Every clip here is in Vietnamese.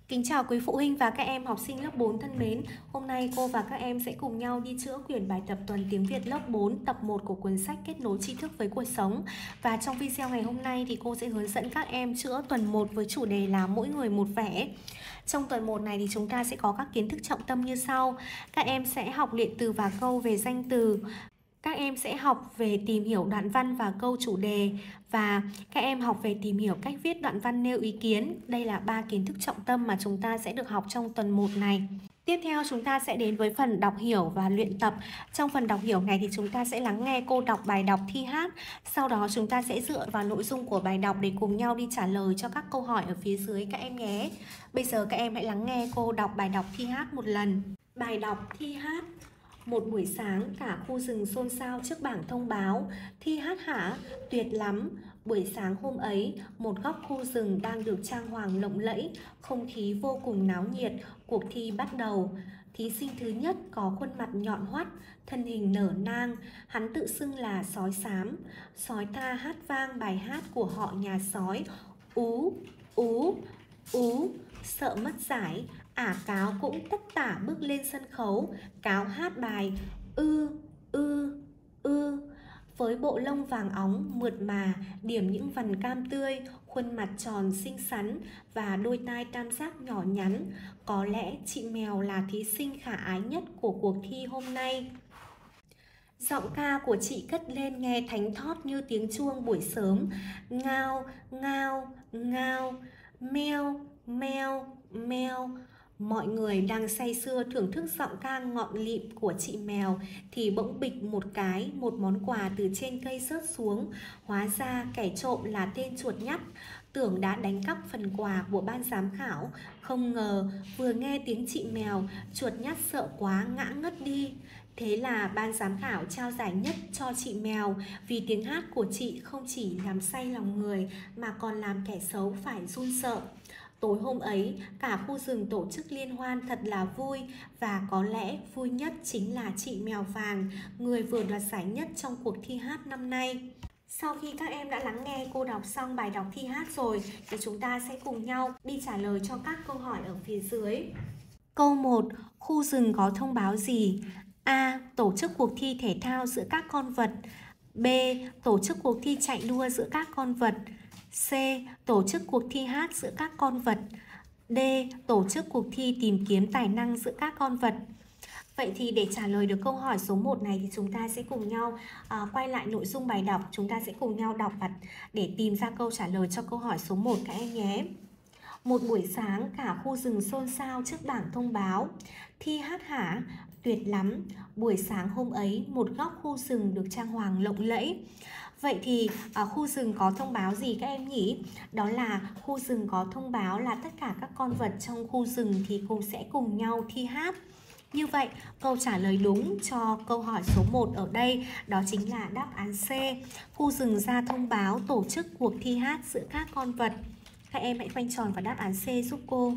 Kính chào quý phụ huynh và các em học sinh lớp 4 thân mến. Hôm nay cô và các em sẽ cùng nhau đi chữa quyển bài tập Tuần tiếng Việt lớp 4 tập 1 của cuốn sách Kết nối tri thức với cuộc sống. Và trong video ngày hôm nay thì cô sẽ hướng dẫn các em chữa tuần 1 với chủ đề là mỗi người một vẻ. Trong tuần 1 này thì chúng ta sẽ có các kiến thức trọng tâm như sau. Các em sẽ học luyện từ và câu về danh từ. Các em sẽ học về tìm hiểu đoạn văn và câu chủ đề, và các em học về tìm hiểu cách viết đoạn văn nêu ý kiến. Đây là 3 kiến thức trọng tâm mà chúng ta sẽ được học trong tuần 1 này. Tiếp theo chúng ta sẽ đến với phần đọc hiểu và luyện tập. Trong phần đọc hiểu này thì chúng ta sẽ lắng nghe cô đọc bài đọc thi hát. Sau đó chúng ta sẽ dựa vào nội dung của bài đọc để cùng nhau đi trả lời cho các câu hỏi ở phía dưới các em nhé. Bây giờ các em hãy lắng nghe cô đọc bài đọc thi hát một lần. Bài đọc thi hát. Một buổi sáng, cả khu rừng xôn xao trước bảng thông báo. Thi hát hả? Tuyệt lắm! Buổi sáng hôm ấy, một góc khu rừng đang được trang hoàng lộng lẫy, không khí vô cùng náo nhiệt, cuộc thi bắt đầu. Thí sinh thứ nhất có khuôn mặt nhọn hoắt, thân hình nở nang, hắn tự xưng là sói xám. Sói ta hát vang bài hát của họ nhà sói. Ú, ú, ú, sợ mất giải, Cáo cũng tất tả bước lên sân khấu. Cáo hát bài ư ư ư, với bộ lông vàng óng mượt mà, điểm những vằn cam tươi, khuôn mặt tròn xinh xắn và đôi tai tam giác nhỏ nhắn. Có lẽ chị Mèo là thí sinh khả ái nhất của cuộc thi hôm nay. Giọng ca của chị cất lên nghe thánh thót như tiếng chuông buổi sớm. Ngao, ngao, ngao, meo, meo, meo. Mọi người đang say sưa thưởng thức giọng ca ngọt lịm của chị Mèo thì bỗng bịch một cái, một món quà từ trên cây rớt xuống. Hóa ra kẻ trộm là tên chuột nhắt. Tưởng đã đánh cắp phần quà của ban giám khảo, không ngờ vừa nghe tiếng chị Mèo, chuột nhắt sợ quá ngã ngất đi. Thế là ban giám khảo trao giải nhất cho chị Mèo, vì tiếng hát của chị không chỉ làm say lòng người mà còn làm kẻ xấu phải run sợ. Tối hôm ấy, cả khu rừng tổ chức liên hoan thật là vui, và có lẽ vui nhất chính là chị Mèo Vàng, người vừa đoạt giải nhất trong cuộc thi hát năm nay. Sau khi các em đã lắng nghe cô đọc xong bài đọc thi hát rồi thì chúng ta sẽ cùng nhau đi trả lời cho các câu hỏi ở phía dưới. Câu 1. Khu rừng có thông báo gì? A. Tổ chức cuộc thi thể thao giữa các con vật. B. Tổ chức cuộc thi chạy đua giữa các con vật. C. Tổ chức cuộc thi hát giữa các con vật. D. Tổ chức cuộc thi tìm kiếm tài năng giữa các con vật. Vậy thì để trả lời được câu hỏi số 1 này thì chúng ta sẽ cùng nhau quay lại nội dung bài đọc. Chúng ta sẽ cùng nhau đọc và để tìm ra câu trả lời cho câu hỏi số 1 các em nhé. Một buổi sáng, cả khu rừng xôn xao trước bảng thông báo. Thi hát hả? Tuyệt lắm! Buổi sáng hôm ấy, một góc khu rừng được trang hoàng lộng lẫy. Vậy thì khu rừng có thông báo gì các em nhỉ? Đó là khu rừng có thông báo là tất cả các con vật trong khu rừng thì cũng sẽ cùng nhau thi hát. Như vậy, câu trả lời đúng cho câu hỏi số 1 ở đây đó chính là đáp án C. Khu rừng ra thông báo tổ chức cuộc thi hát giữa các con vật. Các em hãy khoanh tròn vào đáp án C giúp cô.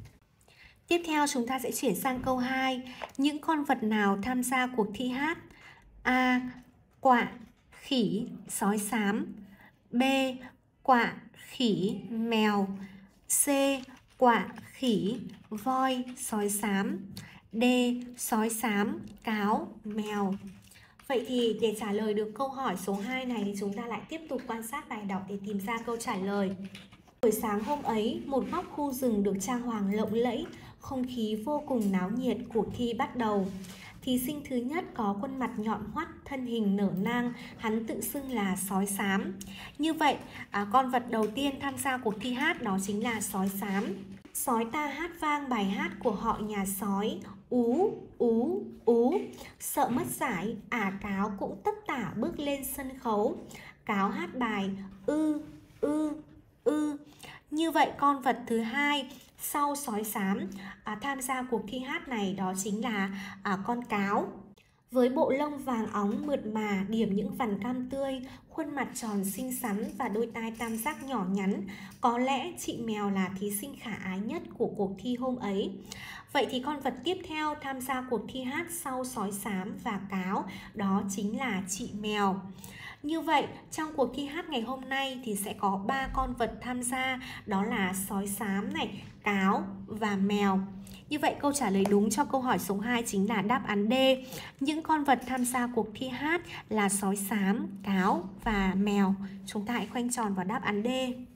Tiếp theo chúng ta sẽ chuyển sang câu 2. Những con vật nào tham gia cuộc thi hát? A. Quạ, khỉ, sói xám. B. Quạ, khỉ, mèo. C. Quạ, khỉ, voi, sói xám. D. Sói xám, cáo, mèo. Vậy thì để trả lời được câu hỏi số 2 này thì chúng ta lại tiếp tục quan sát bài đọc để tìm ra câu trả lời. Buổi sáng hôm ấy, một góc khu rừng được trang hoàng lộng lẫy, không khí vô cùng náo nhiệt, cuộc thi bắt đầu. Thí sinh thứ nhất có khuôn mặt nhọn hoắt, thân hình nở nang, hắn tự xưng là sói xám. Như vậy, con vật đầu tiên tham gia cuộc thi hát đó chính là sói xám. Sói ta hát vang bài hát của họ nhà sói. Ú, ú, ú, sợ mất giải, Cáo cũng tất tả bước lên sân khấu. Cáo hát bài ư, ư, ư. Như vậy con vật thứ hai sau sói xám tham gia cuộc thi hát này đó chính là con cáo. Với bộ lông vàng óng mượt mà, điểm những vằn cam tươi, khuôn mặt tròn xinh xắn và đôi tai tam giác nhỏ nhắn, có lẽ chị Mèo là thí sinh khả ái nhất của cuộc thi hôm ấy. Vậy thì con vật tiếp theo tham gia cuộc thi hát sau sói xám và cáo đó chính là chị Mèo. Như vậy, trong cuộc thi hát ngày hôm nay thì sẽ có 3 con vật tham gia, đó là sói xám này, cáo và mèo. Như vậy câu trả lời đúng cho câu hỏi số 2 chính là đáp án D. Những con vật tham gia cuộc thi hát là sói xám, cáo và mèo. Chúng ta hãy khoanh tròn vào đáp án D.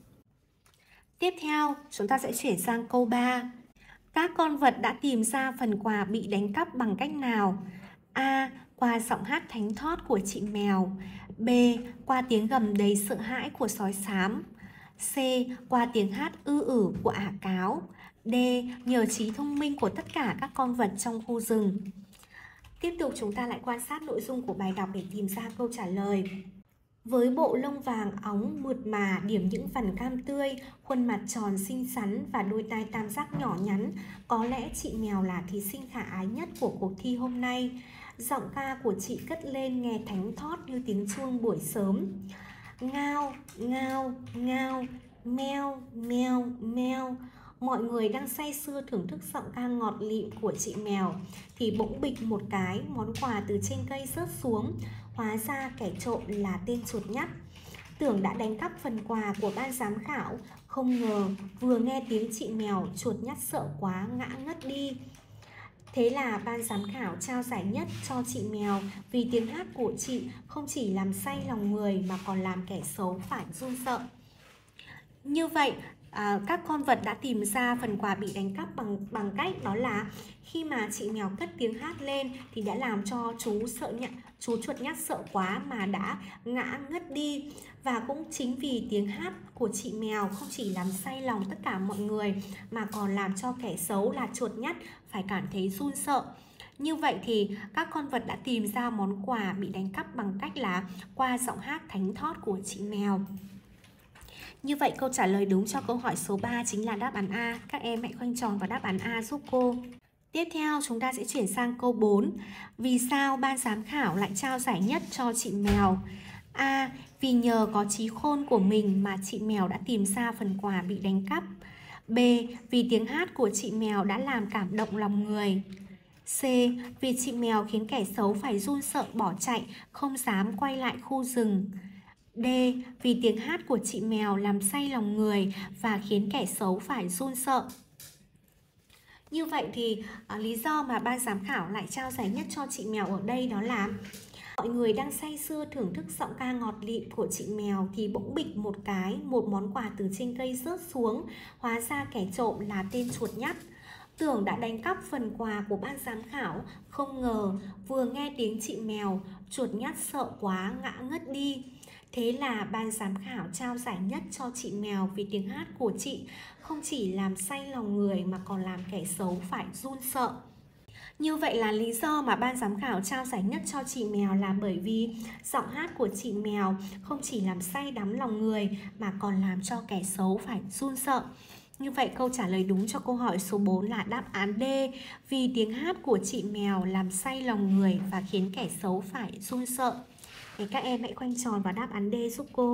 Tiếp theo, chúng ta sẽ chuyển sang câu 3. Các con vật đã tìm ra phần quà bị đánh cắp bằng cách nào? A. Qua giọng hát thánh thót của chị mèo. B. Qua tiếng gầm đầy sợ hãi của sói xám. C. Qua tiếng hát ư ử của ả cáo. D. Nhờ trí thông minh của tất cả các con vật trong khu rừng. Tiếp tục chúng ta lại quan sát nội dung của bài đọc để tìm ra câu trả lời. Với bộ lông vàng óng mượt mà điểm những vằn cam tươi, khuôn mặt tròn xinh xắn và đôi tai tam giác nhỏ nhắn, có lẽ chị mèo là thí sinh khả ái nhất của cuộc thi hôm nay. Giọng ca của chị cất lên nghe thánh thót như tiếng chuông buổi sớm. Ngao, ngao, ngao, meo, meo, meo. Mọi người đang say sưa thưởng thức giọng ca ngọt lịm của chị mèo thì bỗng bịch một cái, món quà từ trên cây rớt xuống. Hóa ra kẻ trộm là tên chuột nhắt. Tưởng đã đánh cắp phần quà của ban giám khảo, không ngờ vừa nghe tiếng chị mèo, chuột nhắt sợ quá ngã ngất đi. Thế là ban giám khảo trao giải nhất cho chị mèo vì tiếng hát của chị không chỉ làm say lòng người mà còn làm kẻ xấu phải run sợ. Như vậy, các con vật đã tìm ra phần quà bị đánh cắp bằng cách đó là khi mà chị mèo cất tiếng hát lên thì đã làm cho chú chuột nhắt sợ quá mà đã ngã ngất đi. Và cũng chính vì tiếng hát của chị mèo không chỉ làm say lòng tất cả mọi người mà còn làm cho kẻ xấu là chuột nhắt phải cảm thấy run sợ. Như vậy thì các con vật đã tìm ra món quà bị đánh cắp bằng cách là qua giọng hát thánh thót của chị mèo. Như vậy câu trả lời đúng cho câu hỏi số 3 chính là đáp án A. Các em hãy khoanh tròn vào đáp án A giúp cô. Tiếp theo chúng ta sẽ chuyển sang câu 4. Vì sao ban giám khảo lại trao giải nhất cho chị mèo? A. Vì nhờ có trí khôn của mình mà chị mèo đã tìm ra phần quà bị đánh cắp. B. Vì tiếng hát của chị mèo đã làm cảm động lòng người. C. Vì chị mèo khiến kẻ xấu phải run sợ bỏ chạy, không dám quay lại khu rừng. D. Vì tiếng hát của chị mèo làm say lòng người và khiến kẻ xấu phải run sợ. Như vậy thì lý do mà ban giám khảo lại trao giải nhất cho chị mèo ở đây đó là mọi người đang say sưa thưởng thức giọng ca ngọt lịm của chị mèo thì bỗng bịch một cái, một món quà từ trên cây rớt xuống. Hóa ra kẻ trộm là tên chuột nhắt. Tưởng đã đánh cắp phần quà của ban giám khảo, không ngờ vừa nghe tiếng chị mèo, chuột nhắt sợ quá ngã ngất đi. Thế là ban giám khảo trao giải nhất cho chị mèo vì tiếng hát của chị không chỉ làm say lòng người mà còn làm kẻ xấu phải run sợ. Như vậy là lý do mà ban giám khảo trao giải nhất cho chị mèo là bởi vì giọng hát của chị mèo không chỉ làm say đắm lòng người mà còn làm cho kẻ xấu phải run sợ. Như vậy câu trả lời đúng cho câu hỏi số 4 là đáp án D. Vì tiếng hát của chị mèo làm say lòng người và khiến kẻ xấu phải run sợ. Thì các em hãy khoanh tròn vào đáp án D giúp cô.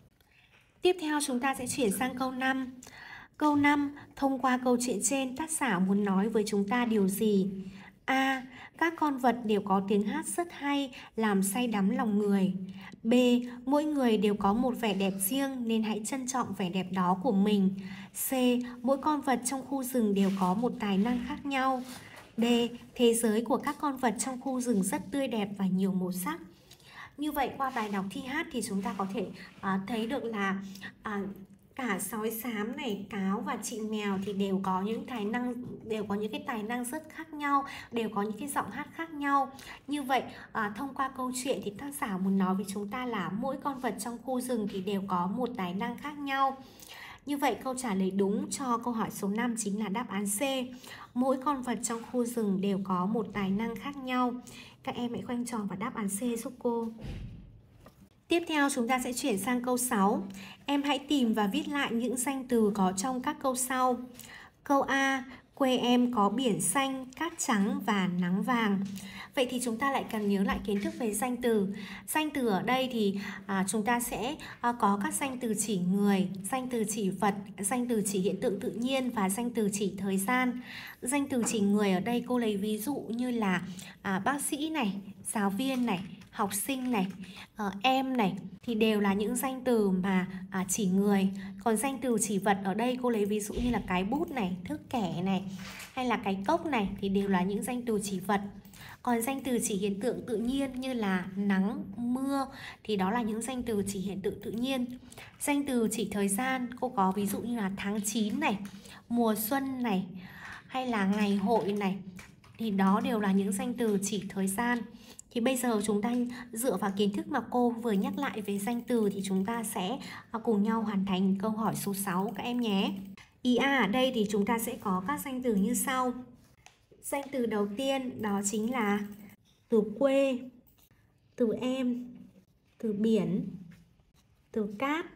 Tiếp theo chúng ta sẽ chuyển sang câu 5. Câu 5, thông qua câu chuyện trên tác giả muốn nói với chúng ta điều gì? A. Các con vật đều có tiếng hát rất hay, làm say đắm lòng người. B. Mỗi người đều có một vẻ đẹp riêng nên hãy trân trọng vẻ đẹp đó của mình. C. Mỗi con vật trong khu rừng đều có một tài năng khác nhau. D. Thế giới của các con vật trong khu rừng rất tươi đẹp và nhiều màu sắc. Như vậy qua bài đọc thi hát thì chúng ta có thể thấy được là cả sói xám này, cáo và chị mèo thì đều có những cái tài năng rất khác nhau, đều có những cái giọng hát khác nhau. Như vậy thông qua câu chuyện thì tác giả muốn nói với chúng ta là mỗi con vật trong khu rừng thì đều có một tài năng khác nhau. Như vậy câu trả lời đúng cho câu hỏi số 5 chính là đáp án C. Mỗi con vật trong khu rừng đều có một tài năng khác nhau. Các em hãy khoanh tròn vào đáp án C giúp cô. Tiếp theo chúng ta sẽ chuyển sang câu 6. Em hãy tìm và viết lại những danh từ có trong các câu sau. Câu A. Quê em có biển xanh, cát trắng và nắng vàng. Vậy thì chúng ta lại cần nhớ lại kiến thức về danh từ. Danh từ ở đây thì chúng ta sẽ có các danh từ chỉ người, danh từ chỉ vật, danh từ chỉ hiện tượng tự nhiên và danh từ chỉ thời gian. Danh từ chỉ người ở đây cô lấy ví dụ như là bác sĩ này, giáo viên này, học sinh này, em này thì đều là những danh từ mà chỉ người. Còn danh từ chỉ vật ở đây cô lấy ví dụ như là cái bút này, thước kẻ này, hay là cái cốc này thì đều là những danh từ chỉ vật. Còn danh từ chỉ hiện tượng tự nhiên như là nắng, mưa thì đó là những danh từ chỉ hiện tượng tự nhiên. Danh từ chỉ thời gian cô có ví dụ như là tháng 9 này, mùa xuân này, hay là ngày hội này, thì đó đều là những danh từ chỉ thời gian. Thì bây giờ chúng ta dựa vào kiến thức mà cô vừa nhắc lại về danh từ thì chúng ta sẽ cùng nhau hoàn thành câu hỏi số 6 các em nhé. Ý A ở đây thì chúng ta sẽ có các danh từ như sau. Danh từ đầu tiên đó chính là từ quê, từ em, từ biển, từ cát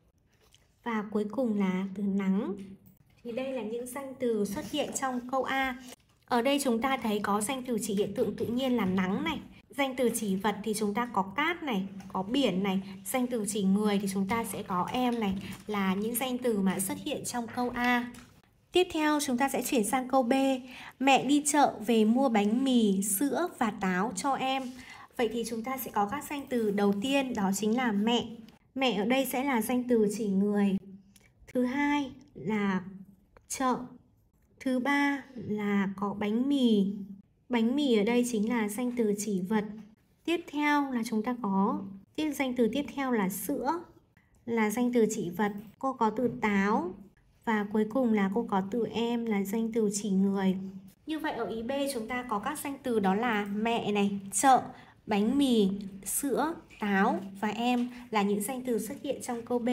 và cuối cùng là từ nắng. Thì đây là những danh từ xuất hiện trong câu A. Ở đây chúng ta thấy có danh từ chỉ hiện tượng tự nhiên là nắng này. Danh từ chỉ vật thì chúng ta có cát này, có biển này. Danh từ chỉ người thì chúng ta sẽ có em này, là những danh từ mà xuất hiện trong câu A. Tiếp theo chúng ta sẽ chuyển sang câu B. Mẹ đi chợ về mua bánh mì, sữa và táo cho em. Vậy thì chúng ta sẽ có các danh từ đầu tiên đó chính là mẹ. Mẹ ở đây sẽ là danh từ chỉ người. Thứ hai là chợ. Thứ ba là có bánh mì. Bánh mì ở đây chính là danh từ chỉ vật. Tiếp theo là chúng ta có danh từ tiếp theo là sữa, là danh từ chỉ vật. Cô có từ táo. Và cuối cùng là cô có từ em là danh từ chỉ người. Như vậy ở ý B chúng ta có các danh từ đó là mẹ này, chợ, bánh mì, sữa, táo và em là những danh từ xuất hiện trong câu B.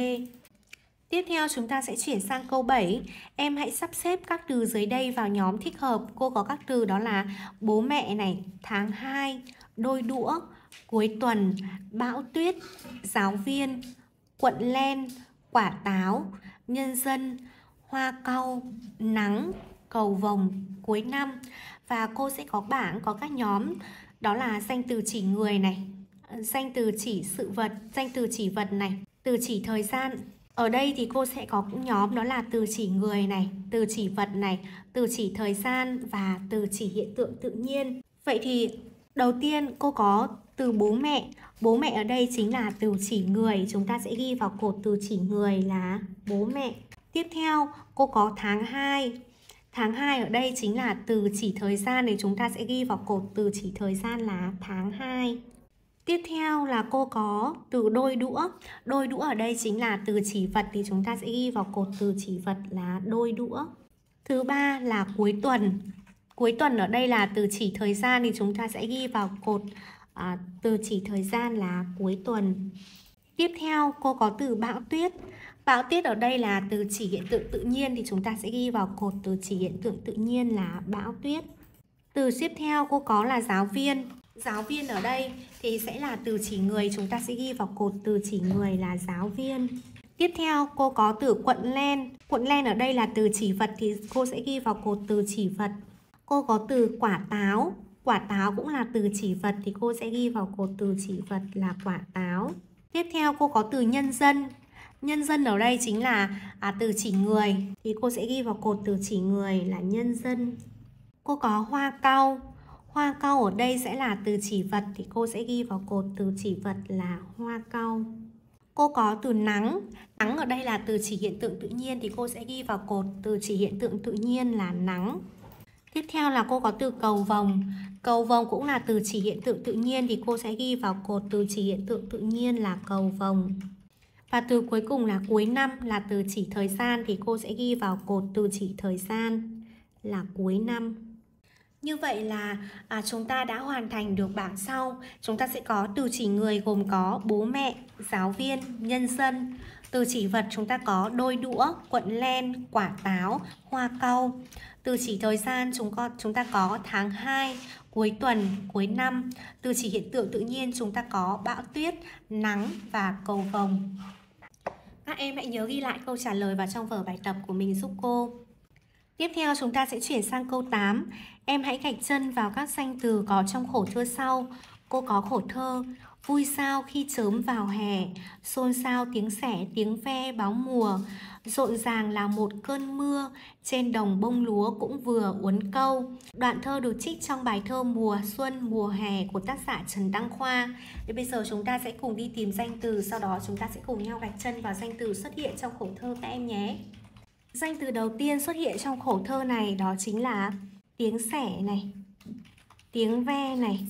Tiếp theo chúng ta sẽ chuyển sang câu 7. Em hãy sắp xếp các từ dưới đây vào nhóm thích hợp. Cô có các từ đó là bố mẹ này, tháng 2, đôi đũa, cuối tuần, bão tuyết, giáo viên, quận len, quả táo, nhân dân, hoa cau, nắng, cầu vồng, cuối năm. Và cô sẽ có bảng, có các nhóm đó là danh từ chỉ người này, danh từ chỉ sự vật, danh từ chỉ vật này, từ chỉ thời gian. Ở đây thì cô sẽ có nhóm đó là từ chỉ người này, từ chỉ vật này, từ chỉ thời gian và từ chỉ hiện tượng tự nhiên. Vậy thì đầu tiên cô có từ bố mẹ. Bố mẹ ở đây chính là từ chỉ người. Chúng ta sẽ ghi vào cột từ chỉ người là bố mẹ. Tiếp theo cô có tháng 2. Tháng 2 ở đây chính là từ chỉ thời gian thì chúng ta sẽ ghi vào cột từ chỉ thời gian là tháng 2. Tiếp theo là cô có từ đôi đũa. Đôi đũa ở đây chính là từ chỉ vật thì chúng ta sẽ ghi vào cột từ chỉ vật là đôi đũa. Thứ ba là cuối tuần. Cuối tuần ở đây là từ chỉ thời gian thì chúng ta sẽ ghi vào cột từ chỉ thời gian là cuối tuần. Tiếp theo cô có từ bão tuyết. Bão tuyết ở đây là từ chỉ hiện tượng tự nhiên thì chúng ta sẽ ghi vào cột từ chỉ hiện tượng tự nhiên là bão tuyết. Từ tiếp theo cô có là giáo viên. Giáo viên ở đây thì sẽ là từ chỉ người, chúng ta sẽ ghi vào cột từ chỉ người là giáo viên. Tiếp theo cô có từ quận len. Quận len ở đây là từ chỉ vật thì cô sẽ ghi vào cột từ chỉ vật. Cô có từ quả táo. Quả táo cũng là từ chỉ vật thì cô sẽ ghi vào cột từ chỉ vật là quả táo. Tiếp theo cô có từ nhân dân. Nhân dân ở đây chính là từ chỉ người thì cô sẽ ghi vào cột từ chỉ người là nhân dân. Cô có hoa cau. Hoa cau ở đây sẽ là từ chỉ vật thì cô sẽ ghi vào cột từ chỉ vật là hoa cau. Cô có từ nắng. Nắng ở đây là từ chỉ hiện tượng tự nhiên thì cô sẽ ghi vào cột từ chỉ hiện tượng tự nhiên là nắng. Tiếp theo là cô có từ cầu vồng. Cầu vồng cũng là từ chỉ hiện tượng tự nhiên thì cô sẽ ghi vào cột từ chỉ hiện tượng tự nhiên là cầu vồng. Và từ cuối cùng là cuối năm là từ chỉ thời gian thì cô sẽ ghi vào cột từ chỉ thời gian là cuối năm. Như vậy là chúng ta đã hoàn thành được bảng sau. Chúng ta sẽ có từ chỉ người gồm có bố mẹ, giáo viên, nhân dân. Từ chỉ vật chúng ta có đôi đũa, quận len, quả táo, hoa cau. Từ chỉ thời gian chúng ta có tháng 2, cuối tuần, cuối năm. Từ chỉ hiện tượng tự nhiên chúng ta có bão tuyết, nắng và cầu vồng. Các em hãy nhớ ghi lại câu trả lời vào trong vở bài tập của mình giúp cô. Tiếp theo chúng ta sẽ chuyển sang câu 8. Em hãy gạch chân vào các danh từ có trong khổ thơ sau. Cô có khổ thơ Vui sao khi chớm vào hè, xôn xao tiếng sẻ tiếng ve báo mùa. Rộn ràng là một cơn mưa, trên đồng bông lúa cũng vừa uốn câu. Đoạn thơ được trích trong bài thơ Mùa Xuân Mùa Hè của tác giả Trần Đăng Khoa. Thì bây giờ chúng ta sẽ cùng đi tìm danh từ, sau đó chúng ta sẽ cùng nhau gạch chân vào danh từ xuất hiện trong khổ thơ các em nhé. Danh từ đầu tiên xuất hiện trong khổ thơ này đó chính là tiếng sẻ này, tiếng ve này,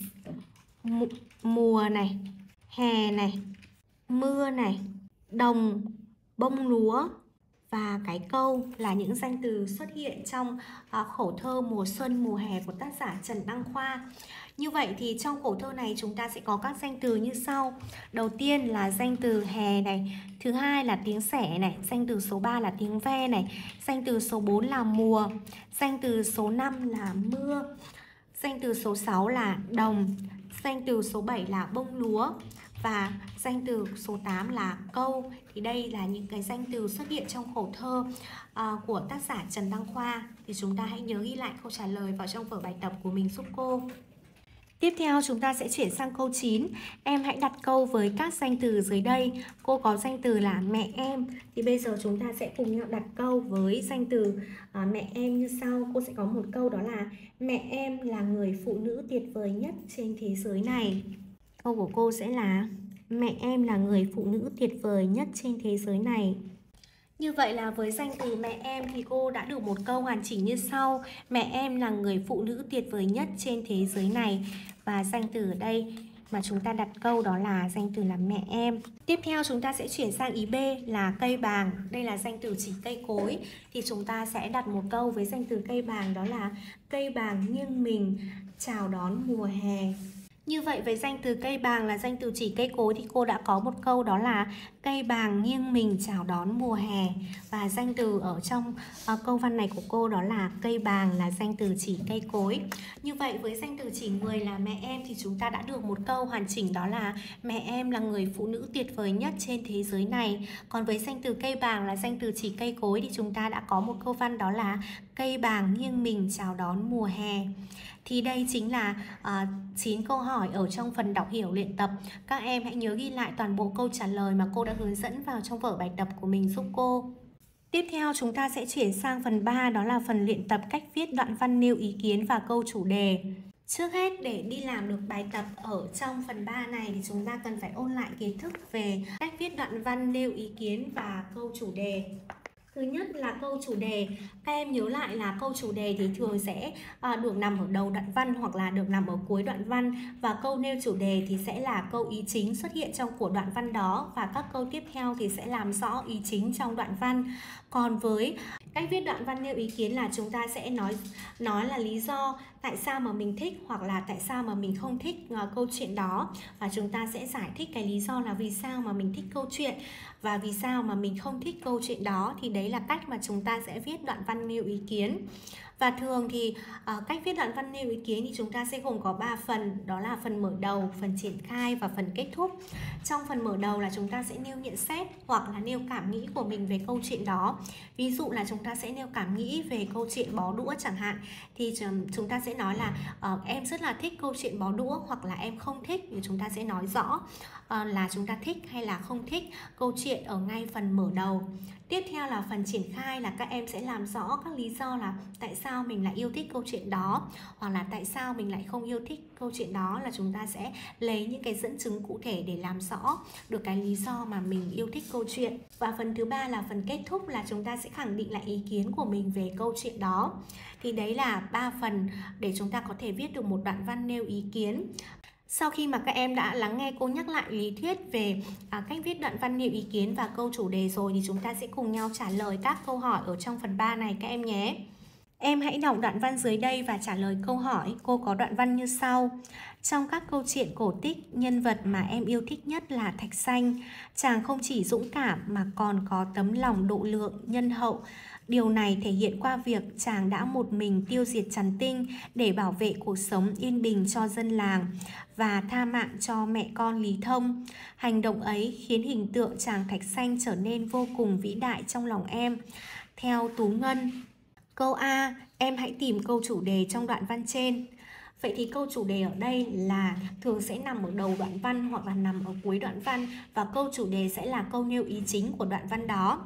mùa này, hè này, mưa này, đồng, bông lúa và cái câu là những danh từ xuất hiện trong khổ thơ Mùa Xuân Mùa Hè của tác giả Trần Đăng Khoa. Như vậy thì trong khổ thơ này chúng ta sẽ có các danh từ như sau. Đầu tiên là danh từ hè này, thứ hai là tiếng sẻ này, danh từ số 3 là tiếng ve này, danh từ số 4 là mùa, danh từ số 5 là mưa, danh từ số 6 là đồng, danh từ số 7 là bông lúa và danh từ số 8 là câu. Thì đây là những cái danh từ xuất hiện trong khổ thơ của tác giả Trần Đăng Khoa. Thì chúng ta hãy nhớ ghi lại câu trả lời vào trong vở bài tập của mình giúp cô. Tiếp theo chúng ta sẽ chuyển sang câu 9. Em hãy đặt câu với các danh từ dưới đây. Cô có danh từ là mẹ em. Thì bây giờ chúng ta sẽ cùng nhau đặt câu với danh từ mẹ em như sau. Cô sẽ có một câu đó là mẹ em là người phụ nữ tuyệt vời nhất trên thế giới này. Câu của cô sẽ là mẹ em là người phụ nữ tuyệt vời nhất trên thế giới này. Như vậy là với danh từ mẹ em thì cô đã được một câu hoàn chỉnh như sau. Mẹ em là người phụ nữ tuyệt vời nhất trên thế giới này. Và danh từ ở đây mà chúng ta đặt câu đó là danh từ là mẹ em. Tiếp theo chúng ta sẽ chuyển sang ý B là cây bàng. Đây là danh từ chỉ cây cối. Thì chúng ta sẽ đặt một câu với danh từ cây bàng đó là cây bàng nghiêng mình chào đón mùa hè. Như vậy với danh từ cây bàng là danh từ chỉ cây cối thì cô đã có một câu đó là cây bàng nghiêng mình chào đón mùa hè. Và danh từ ở trong câu văn này của cô đó là cây bàng là danh từ chỉ cây cối. Như vậy với danh từ chỉ người là mẹ em thì chúng ta đã được một câu hoàn chỉnh đó là mẹ em là người phụ nữ tuyệt vời nhất trên thế giới này. Còn với danh từ cây bàng là danh từ chỉ cây cối thì chúng ta đã có một câu văn đó là cây bàng nghiêng mình chào đón mùa hè. Thì đây chính là 9 câu hỏi ở trong phần đọc hiểu luyện tập. Các em hãy nhớ ghi lại toàn bộ câu trả lời mà cô đã hướng dẫn vào trong vở bài tập của mình giúp cô. Tiếp theo chúng ta sẽ chuyển sang phần 3 đó là phần luyện tập cách viết đoạn văn nêu ý kiến và câu chủ đề. Trước hết để đi làm được bài tập ở trong phần 3 này thì chúng ta cần phải ôn lại kiến thức về cách viết đoạn văn nêu ý kiến và câu chủ đề. Thứ nhất là câu chủ đề. Các em nhớ lại là câu chủ đề thì thường sẽ được nằm ở đầu đoạn văn hoặc là được nằm ở cuối đoạn văn. Và câu nêu chủ đề thì sẽ là câu ý chính xuất hiện trong của đoạn văn đó. Và các câu tiếp theo thì sẽ làm rõ ý chính trong đoạn văn. Còn với cách viết đoạn văn nêu ý kiến là chúng ta sẽ nói là lý do tại sao mà mình thích hoặc là tại sao mà mình không thích câu chuyện đó. Và chúng ta sẽ giải thích cái lý do là vì sao mà mình thích câu chuyện và vì sao mà mình không thích câu chuyện đó. Thì đấy là cách mà chúng ta sẽ viết đoạn văn nêu ý kiến. Và thường thì cách viết đoạn văn nêu ý kiến thì chúng ta sẽ gồm có 3 phần. Đó là phần mở đầu, phần triển khai và phần kết thúc. Trong phần mở đầu là chúng ta sẽ nêu nhận xét hoặc là nêu cảm nghĩ của mình về câu chuyện đó. Ví dụ là chúng ta sẽ nêu cảm nghĩ về câu chuyện bó đũa chẳng hạn. Thì chúng ta sẽ nói là em rất là thích câu chuyện bó đũa hoặc là em không thích. Thì chúng ta sẽ nói rõ là chúng ta thích hay là không thích câu chuyện ở ngay phần mở đầu. Tiếp theo là phần triển khai là các em sẽ làm rõ các lý do là tại sao mình lại yêu thích câu chuyện đó hoặc là tại sao mình lại không yêu thích câu chuyện đó, là chúng ta sẽ lấy những cái dẫn chứng cụ thể để làm rõ được cái lý do mà mình yêu thích câu chuyện. Và phần thứ ba là phần kết thúc là chúng ta sẽ khẳng định lại ý kiến của mình về câu chuyện đó. Thì đấy là 3 phần để chúng ta có thể viết được một đoạn văn nêu ý kiến. Sau khi mà các em đã lắng nghe cô nhắc lại lý thuyết về cách viết đoạn văn nêu ý kiến và câu chủ đề rồi thì chúng ta sẽ cùng nhau trả lời các câu hỏi ở trong phần 3 này các em nhé. Em hãy đọc đoạn văn dưới đây và trả lời câu hỏi. Cô có đoạn văn như sau. Trong các câu chuyện cổ tích, nhân vật mà em yêu thích nhất là Thạch Sanh. Chàng không chỉ dũng cảm mà còn có tấm lòng độ lượng, nhân hậu. Điều này thể hiện qua việc chàng đã một mình tiêu diệt Trần Tinh để bảo vệ cuộc sống yên bình cho dân làng và tha mạng cho mẹ con Lý Thông. Hành động ấy khiến hình tượng chàng Thạch Sanh trở nên vô cùng vĩ đại trong lòng em. Theo Tú Ngân. Câu A, em hãy tìm câu chủ đề trong đoạn văn trên. Vậy thì câu chủ đề ở đây là thường sẽ nằm ở đầu đoạn văn hoặc là nằm ở cuối đoạn văn, và câu chủ đề sẽ là câu nêu ý chính của đoạn văn đó.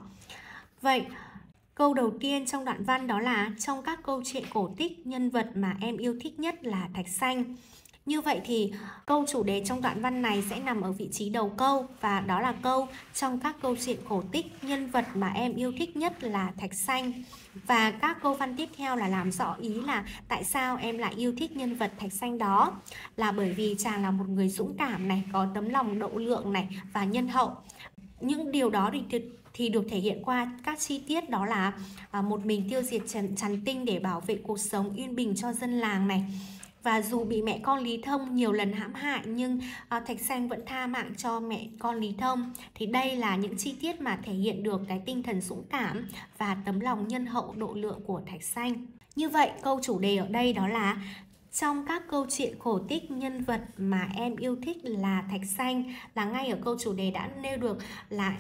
Vậy câu đầu tiên trong đoạn văn đó là: trong các câu chuyện cổ tích, nhân vật mà em yêu thích nhất là Thạch Xanh. Như vậy thì câu chủ đề trong đoạn văn này sẽ nằm ở vị trí đầu câu, và đó là câu trong các câu chuyện cổ tích, nhân vật mà em yêu thích nhất là Thạch Xanh. Và các câu văn tiếp theo là làm rõ ý là tại sao em lại yêu thích nhân vật Thạch Xanh đó, là bởi vì chàng là một người dũng cảm này, có tấm lòng độ lượng này và nhân hậu. Những điều đó thì được thể hiện qua các chi tiết, đó là một mình tiêu diệt Trần Tinh để bảo vệ cuộc sống yên bình cho dân làng này. Và dù bị mẹ con Lý Thông nhiều lần hãm hại nhưng Thạch Xanh vẫn tha mạng cho mẹ con Lý Thông. Thì đây là những chi tiết mà thể hiện được cái tinh thần dũng cảm và tấm lòng nhân hậu độ lượng của Thạch Xanh. Như vậy câu chủ đề ở đây đó là: trong các câu chuyện cổ tích, nhân vật mà em yêu thích là Thạch Xanh, là ngay ở câu chủ đề đã nêu được là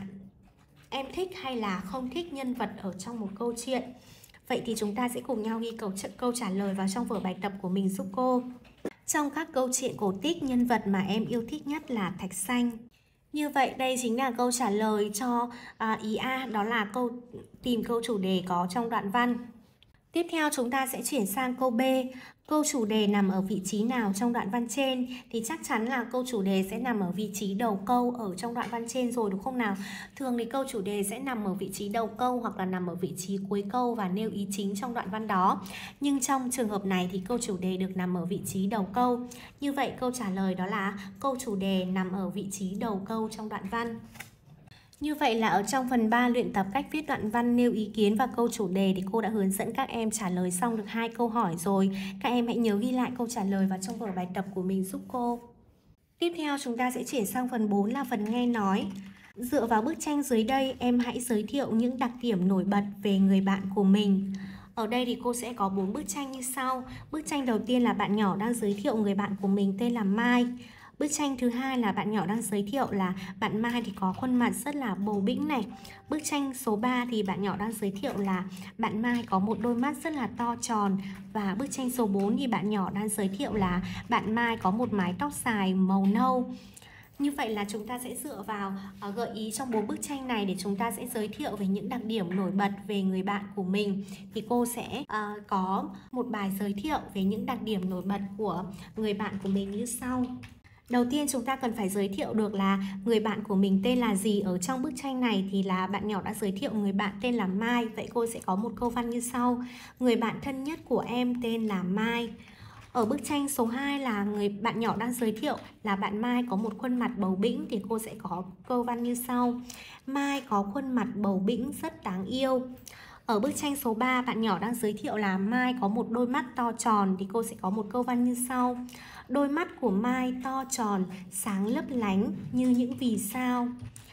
em thích hay là không thích nhân vật ở trong một câu chuyện. Vậy thì chúng ta sẽ cùng nhau ghi câu trả lời vào trong vở bài tập của mình giúp cô. Trong các câu chuyện cổ tích, nhân vật mà em yêu thích nhất là Thạch Xanh. Như vậy đây chính là câu trả lời cho ý A, đó là tìm câu chủ đề có trong đoạn văn. Tiếp theo chúng ta sẽ chuyển sang câu B. Câu chủ đề nằm ở vị trí nào trong đoạn văn trên? Thì chắc chắn là câu chủ đề sẽ nằm ở vị trí đầu câu ở trong đoạn văn trên rồi, đúng không nào? Thường thì câu chủ đề sẽ nằm ở vị trí đầu câu hoặc là nằm ở vị trí cuối câu và nêu ý chính trong đoạn văn đó. Nhưng trong trường hợp này thì câu chủ đề được nằm ở vị trí đầu câu. Như vậy câu trả lời đó là câu chủ đề nằm ở vị trí đầu câu trong đoạn văn. Như vậy là ở trong phần 3 luyện tập cách viết đoạn văn nêu ý kiến và câu chủ đề thì cô đã hướng dẫn các em trả lời xong được 2 câu hỏi rồi. Các em hãy nhớ ghi lại câu trả lời vào trong vở bài tập của mình giúp cô. Tiếp theo chúng ta sẽ chuyển sang phần 4 là phần nghe nói. Dựa vào bức tranh dưới đây, em hãy giới thiệu những đặc điểm nổi bật về người bạn của mình. Ở đây thì cô sẽ có 4 bức tranh như sau. Bức tranh đầu tiên là bạn nhỏ đang giới thiệu người bạn của mình tên là Mai. Bức tranh thứ hai là bạn nhỏ đang giới thiệu là bạn Mai thì có khuôn mặt rất là bầu bĩnh này. Bức tranh số 3 thì bạn nhỏ đang giới thiệu là bạn Mai có một đôi mắt rất là to tròn. Và bức tranh số 4 thì bạn nhỏ đang giới thiệu là bạn Mai có một mái tóc dài màu nâu. Như vậy là chúng ta sẽ dựa vào gợi ý trong 4 bức tranh này để chúng ta sẽ giới thiệu về những đặc điểm nổi bật về người bạn của mình. Thì cô sẽ có một bài giới thiệu về những đặc điểm nổi bật của người bạn của mình như sau. Đầu tiên chúng ta cần phải giới thiệu được là người bạn của mình tên là gì. Ở trong bức tranh này thì là bạn nhỏ đã giới thiệu người bạn tên là Mai. Vậy cô sẽ có một câu văn như sau: người bạn thân nhất của em tên là Mai. Ở bức tranh số 2 là người bạn nhỏ đang giới thiệu là bạn Mai có một khuôn mặt bầu bĩnh thì cô sẽ có câu văn như sau: Mai có khuôn mặt bầu bĩnh rất đáng yêu. Ở bức tranh số 3 bạn nhỏ đang giới thiệu là Mai có một đôi mắt to tròn thì cô sẽ có một câu văn như sau: đôi mắt của Mai to tròn, sáng lấp lánh như những vì sao.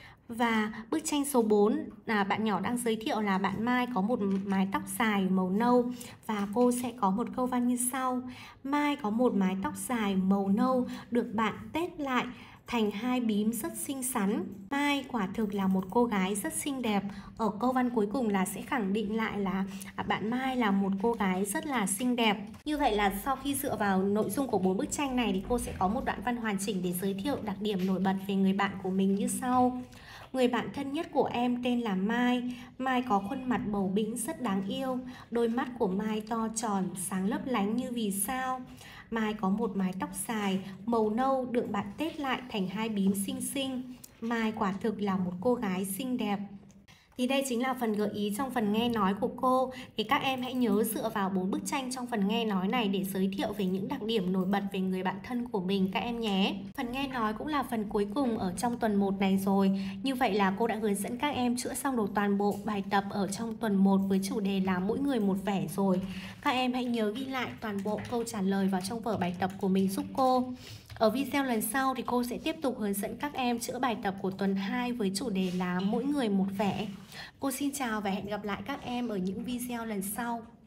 Và bức tranh số 4 là bạn nhỏ đang giới thiệu là bạn Mai có một mái tóc dài màu nâu và cô sẽ có một câu văn như sau: Mai có một mái tóc dài màu nâu được bạn tết lại thành 2 bím rất xinh xắn. Mai quả thực là một cô gái rất xinh đẹp. Ở câu văn cuối cùng là sẽ khẳng định lại là bạn Mai là một cô gái rất là xinh đẹp. Như vậy là sau khi dựa vào nội dung của 4 bức tranh này thì cô sẽ có một đoạn văn hoàn chỉnh để giới thiệu đặc điểm nổi bật về người bạn của mình như sau. Người bạn thân nhất của em tên là Mai. Mai có khuôn mặt bầu bĩnh rất đáng yêu. Đôi mắt của Mai to tròn, sáng lấp lánh như vì sao. Mai có một mái tóc dài màu nâu được bạn tết lại thành 2 bím xinh xinh. Mai quả thực là một cô gái xinh đẹp. Thì đây chính là phần gợi ý trong phần nghe nói của cô. Thì các em hãy nhớ dựa vào 4 bức tranh trong phần nghe nói này để giới thiệu về những đặc điểm nổi bật về người bạn thân của mình các em nhé. Phần nghe nói cũng là phần cuối cùng ở trong tuần 1 này rồi. Như vậy là cô đã hướng dẫn các em chữa xong được toàn bộ bài tập ở trong tuần 1 với chủ đề là mỗi người một vẻ rồi. Các em hãy nhớ ghi lại toàn bộ câu trả lời vào trong vở bài tập của mình giúp cô. Ở video lần sau thì cô sẽ tiếp tục hướng dẫn các em chữa bài tập của tuần 2 với chủ đề là mỗi người một vẻ. Cô xin chào và hẹn gặp lại các em ở những video lần sau.